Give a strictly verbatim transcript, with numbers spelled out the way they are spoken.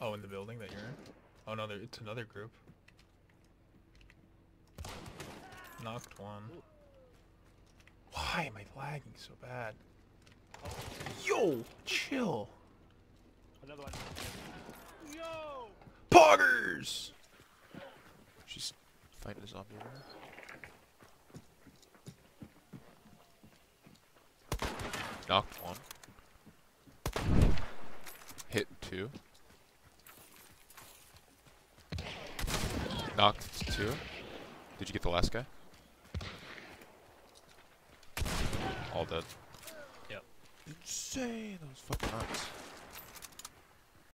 Oh, in the building that you're in? Oh no, there, it's another group. Knocked one. Ooh. Why am I lagging so bad? Yo, chill. Another one. Yo! Poggers! She's fighting a zombie over here. Knocked one. Hit two. Knocked two. Did you get the last guy? All dead. Yep. Insane! That was fucking nuts.